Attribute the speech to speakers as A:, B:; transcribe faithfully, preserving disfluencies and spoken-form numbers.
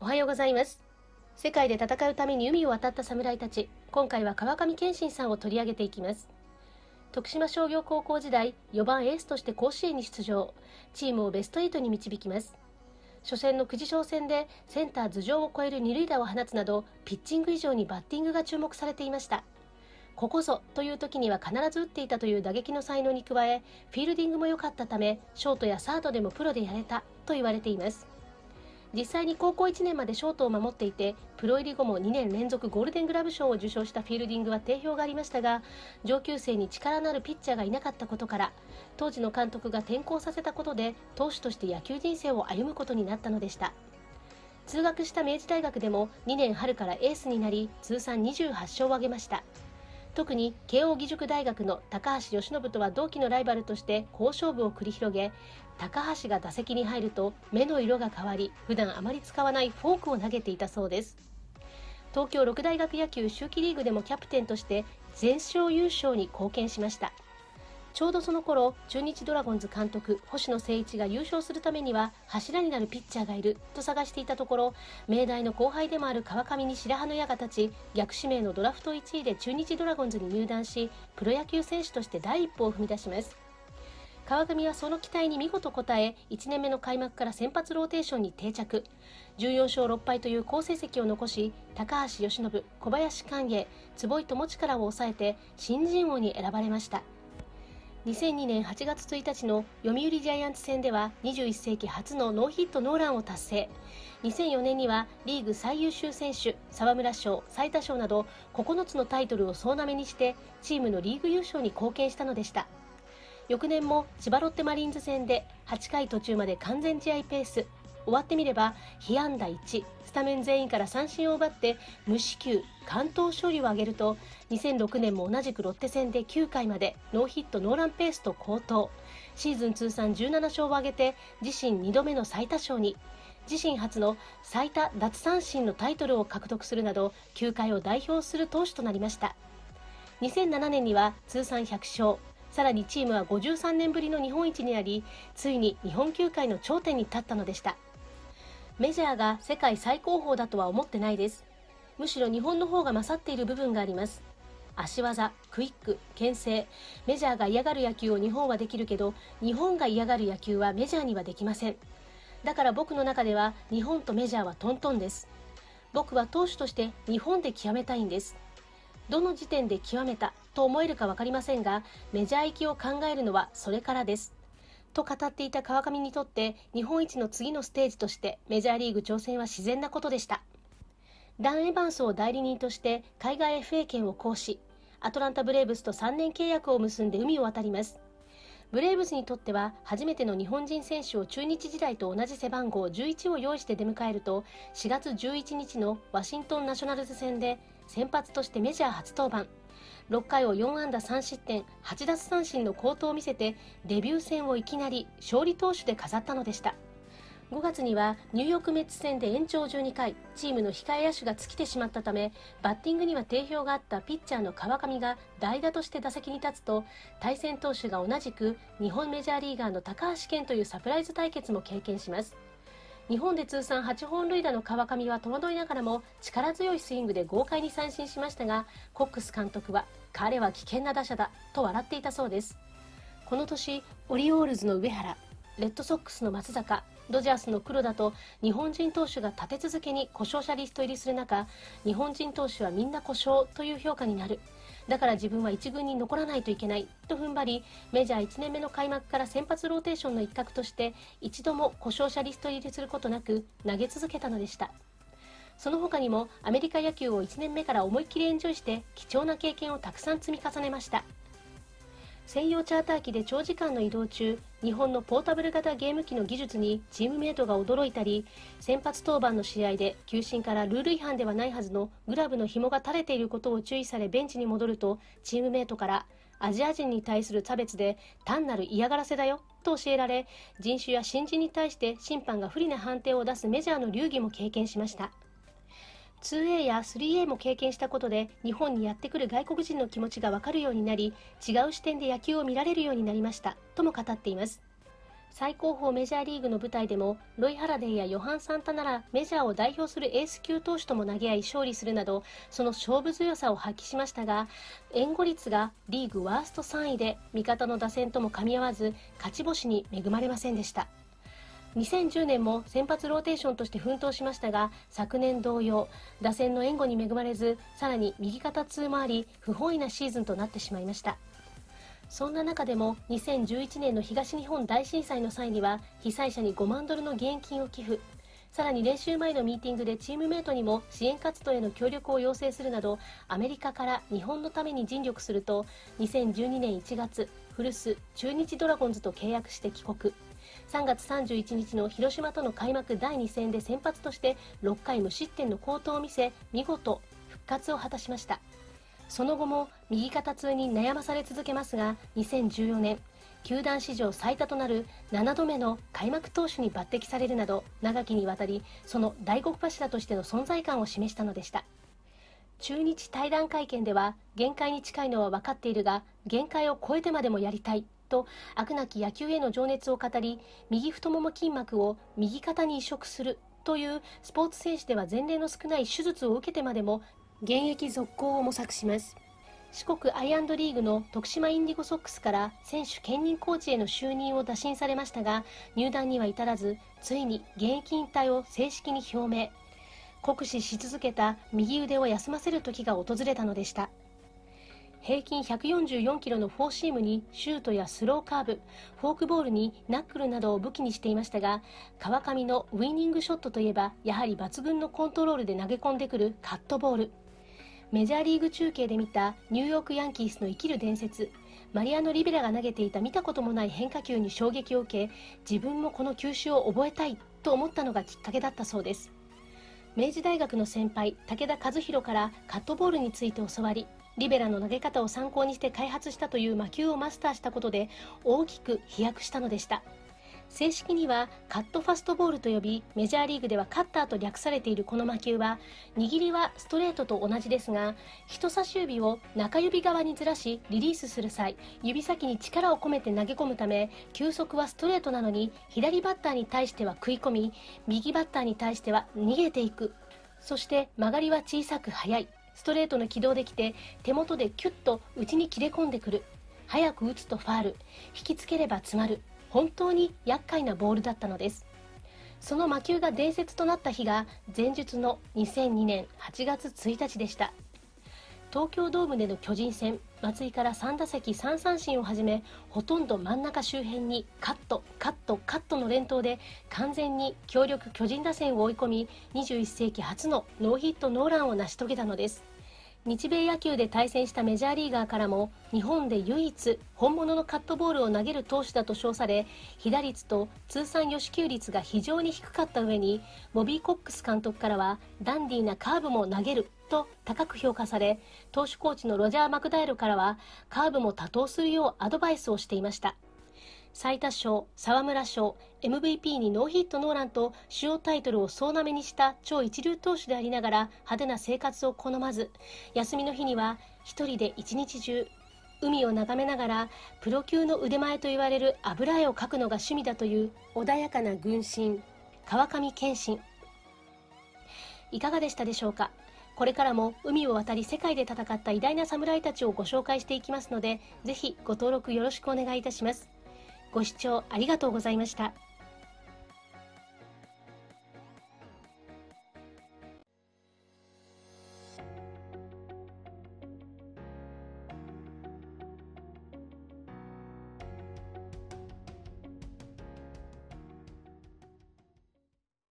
A: おはようございます。世界で戦うために海を渡った侍たち、今回は川上憲伸さんを取り上げていきます。徳島商業高校時代、よばんエースとして甲子園に出場、チームをベストはちに導きます。初戦の久慈商戦でセンター頭上を越える二塁打を放つなど、ピッチング以上にバッティングが注目されていました。ここぞという時には必ず打っていたという打撃の才能に加え、フィールディングも良かったため、ショートやサードでもプロでやれたと言われています。実際に高校いちねんまでショートを守っていて、プロ入り後もにねん連続ゴールデングラブ賞を受賞したフィールディングは定評がありましたが、上級生に力のあるピッチャーがいなかったことから、当時の監督が転向させたことで投手として野球人生を歩むことになったのでした。通学した明治大学でもにねん春からエースになり、通算にじゅうはち勝を挙げました。特に慶應義塾大学の高橋由伸とは同期のライバルとして好勝負を繰り広げ、高橋が打席に入ると目の色が変わり、普段あまり使わないフォークを投げていたそうです。東京六大学野球秋季リーグでもキャプテンとして全勝優勝に貢献しました。ちょうどその頃、中日ドラゴンズ監督星野誠一が優勝するためには柱になるピッチャーがいると探していたところ、明大の後輩でもある川上に白羽の矢が立ち、逆指名のドラフトいちいで中日ドラゴンズに入団し、プロ野球選手として第一歩を踏み出します。川上はその期待に見事応え、いちねんめの開幕から先発ローテーションに定着、じゅうよん勝ろっ敗という好成績を残し、高橋由伸、小林寛永、坪井智力を抑えて新人王に選ばれました。にせんにねんはちがつついたちの読売ジャイアンツ戦ではにじゅういっ世紀初のノーヒットノーランを達成。にせんよねんにはリーグ最優秀選手、沢村賞、最多勝などここのつのタイトルを総なめにしてチームのリーグ優勝に貢献したのでした。翌年も千葉ロッテマリーンズ戦ではちかい途中まで完全試合ペース。終わってみれば被安打いち、スタメン全員から三振を奪って無四球、完投勝利を挙げると、にせんろくねんも同じくロッテ戦できゅうかいまでノーヒットノーランペースと好投。シーズン通算じゅうなな勝を挙げて自身にどめの最多勝に、自身初の最多奪三振のタイトルを獲得するなど、球界を代表する投手となりました。にせんななねんには通算ひゃく勝。さらにチームはごじゅうさんねんぶりの日本一になり、ついに日本球界の頂点に立ったのでした。メジャーが世界最高峰だとは思ってないです。むしろ日本の方が勝っている部分があります。足技、クイック、牽制、メジャーが嫌がる野球を日本はできるけど、日本が嫌がる野球はメジャーにはできません。だから僕の中では日本とメジャーはトントンです。僕は投手として日本で極めたいんです。どの時点で極めたと思えるか分かりませんが、メジャー行きを考えるのはそれからです。と語っていた川上にとって、日本一の次のステージとしてメジャーリーグ挑戦は自然なことでした。ダン・エバンスを代理人として海外 エフエー 権を行使、アトランタ・ブレーブスとさんねん契約を結んで海を渡ります。ブレーブスにとっては初めての日本人選手を中日時代と同じ背番号じゅういちを用意して出迎えると、しがつじゅういちにちのワシントンナショナルズ戦で先発としてメジャー初登板。ろっかいをよん安打さん失点、はち奪三振の好投を見せて、デビュー戦をいきなり勝利投手で飾ったのでした。ごがつにはニューヨークメッツ戦で延長じゅうにかい、チームの控え野手が尽きてしまったため、バッティングには定評があったピッチャーの川上が代打として打席に立つと、対戦投手が同じく日本メジャーリーガーの高橋健というサプライズ対決も経験します。日本で通算はち本塁打の川上は戸惑いながらも力強いスイングで豪快に三振しましたが、コックス監督は彼は危険な打者だと笑っていたそうです。この年、オリオールズの上原、レッドソックスの松坂、ドジャースの黒田と日本人投手が立て続けに故障者リスト入りする中、日本人投手はみんな故障という評価になる。だから自分は一軍に残らないといけないと踏ん張り、メジャーいちねんめの開幕から先発ローテーションの一角として一度も故障者リスト入りすることなく投げ続けたのでした。その他にもアメリカ野球をいちねんめから思いっきりエンジョイして貴重な経験をたくさん積み重ねました。専用チャーター機で長時間の移動中、日本のポータブル型ゲーム機の技術にチームメイトが驚いたり、先発登板の試合で球審からルール違反ではないはずのグラブの紐が垂れていることを注意されベンチに戻ると、チームメイトからアジア人に対する差別で単なる嫌がらせだよと教えられ、人種や新人に対して審判が不利な判定を出すメジャーの流儀も経験しました。ツーエー やスリーエー も経験したことで、日本にやってくる外国人の気持ちがわかるようになり、違う視点で野球を見られるようになりましたとも語っています。 最高峰メジャーリーグの舞台でもロイ・ハラデーやヨハン・サンタナらメジャーを代表するエース級投手とも投げ合い勝利するなど、その勝負強さを発揮しましたが、援護率がリーグワーストさんいで味方の打線とも噛み合わず勝ち星に恵まれませんでした。にせんじゅうねんも先発ローテーションとして奮闘しましたが、昨年同様打線の援護に恵まれず、さらに右肩痛もあり不本意なシーズンとなってしまいました。そんな中でもにせんじゅういちねんの東日本大震災の際には被災者にごまんドルの義援金を寄付、さらに練習前のミーティングでチームメートにも支援活動への協力を要請するなど、アメリカから日本のために尽力すると、にせんじゅうにねんいちがつ古巣中日ドラゴンズと契約して帰国。さんがつさんじゅういちにちの広島との開幕だいに戦で先発としてろっかい無失点の好投を見せ、見事復活を果たしました。その後も右肩痛に悩まされ続けますが、にせんじゅうよねん球団史上最多となるななどめの開幕投手に抜擢されるなど、長きにわたりその大黒柱としての存在感を示したのでした。中日対談会見では、限界に近いのは分かっているが限界を超えてまでもやりたいと飽くなき野球への情熱を語り、右太もも筋膜を右肩に移植するというスポーツ選手では前例の少ない手術を受けてまでも現役続行を模索します。四国アイアンドリーグの徳島インディゴソックスから選手兼任コーチへの就任を打診されましたが、入団には至らず、ついに現役引退を正式に表明。酷使し続けた右腕を休ませる時が訪れたのでした。平均ひゃくよんじゅうよんキロのフォーシームにシュートやスローカーブ、フォークボールにナックルなどを武器にしていましたが、川上のウイニングショットといえばやはり抜群のコントロールで投げ込んでくるカットボール。メジャーリーグ中継で見たニューヨークヤンキースの生きる伝説、マリアノ・リベラが投げていた見たこともない変化球に衝撃を受け、自分もこの球種を覚えたいと思ったのがきっかけだったそうです。明治大学の先輩武田和弘からカットボールについて教わり、リベラの投げ方を参考にして開発したという魔球をマスターしたことで大きく飛躍したのでした。正式にはカットファストボールと呼び、メジャーリーグではカッターと略されているこの魔球は、握りはストレートと同じですが、人差し指を中指側にずらしリリースする際、指先に力を込めて投げ込むため、球速はストレートなのに左バッターに対しては食い込み、右バッターに対しては逃げていく。そして曲がりは小さく速い。ストレートの軌道できて、手元でキュッと内に切れ込んでくる。早く打つとファール、引きつければ詰まる。本当に厄介なボールだったのです。その魔球が伝説となった日が前述のにせんにねんはちがつついたちでした。東京ドームでの巨人戦、松井からさんだせきさんさんしんをはじめ、ほとんど真ん中周辺にカットカットカットの連投で完全に強力巨人打線を追い込み、にじゅういっせいき初のノーヒットノーランを成し遂げたのです。日米野球で対戦したメジャーリーガーからも、日本で唯一本物のカットボールを投げる投手だと称され、被打率と通算与四球率が非常に低かった上に、ボビー・コックス監督からはダンディーなカーブも投げると高く評価され、投手コーチのロジャー・マクダイルからはカーブも多投するようアドバイスをしていました。最多勝、沢村賞、エムブイピー にノーヒットノーランと主要タイトルを総なめにした超一流投手でありながら、派手な生活を好まず、休みの日には一人で一日中海を眺めながらプロ級の腕前と言われる油絵を描くのが趣味だという穏やかな軍神、川上憲伸。いかがでしたでしょうか。これからも海を渡り世界で戦った偉大な侍たちをご紹介していきますので、ぜひご登録よろしくお願いいたします。ご視聴ありがとうございました。